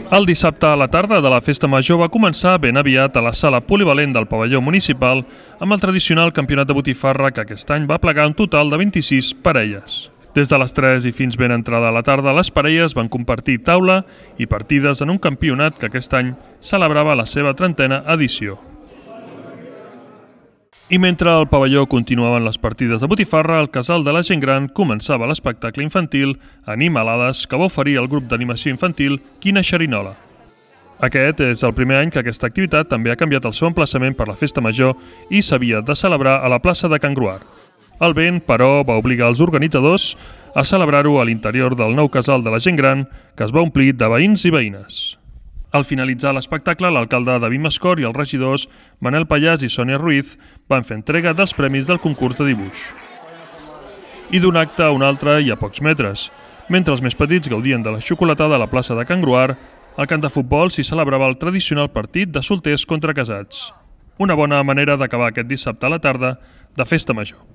El dissabte a la tarda de la Festa Major va començar ben aviat a la sala polivalent del pavelló municipal amb el tradicional campionat de botifarra que aquest any va plegar un total de 26 parelles. Des de les 3 i fins ben entrada a la tarda, les parelles van compartir taula i partides en un campionat que aquest any celebrava la seva 30a edició. I mentre al pavelló continuaven les partides de botifarra, el Casal de la Gent Gran començava l'espectacle infantil Animalades que va oferir el grup d'animació infantil Quina Xerinola. Aquest és el primer any que aquesta activitat també ha canviat el seu emplaçament per la Festa Major i s'havia de celebrar a la plaça de Can Gruar. El vent, però, va obligar els organitzadors a celebrar-ho a l'interior del nou Casal de la Gent Gran, que es va omplir de veïns i veïnes. Al finalitzar l'espectacle, l'alcalde David Mascor i els regidors Manel Pallàs i Sònia Ruiz van fer entrega dels premis del concurs de dibuix. I d'un acte a un altre i a pocs metres. Mentre els més petits gaudien de la xocolatada a la plaça de Can Gruar, al camp de futbol s'hi celebrava el tradicional partit de solters contra casats. Una bona manera d'acabar aquest dissabte a la tarda de Festa Major.